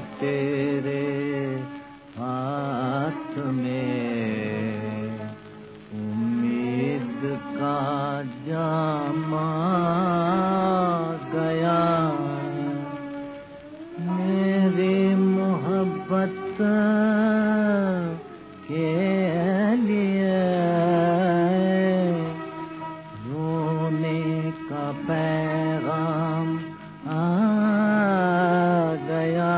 तेरे हाथ में उम्मीद का जामा गया। मेरी मोहब्बत के लिए रोने का पैगाम आ गया।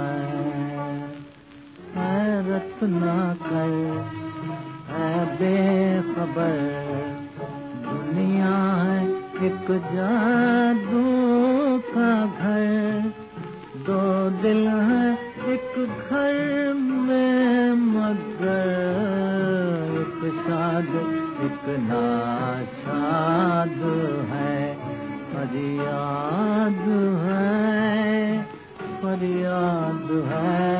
हैरत न कर है बेखबर, दुनिया है एक जादू का घर। दो दिल है एक घर में मगर एक शाद एक नाशाद है। फरियाद है, फरियाद है।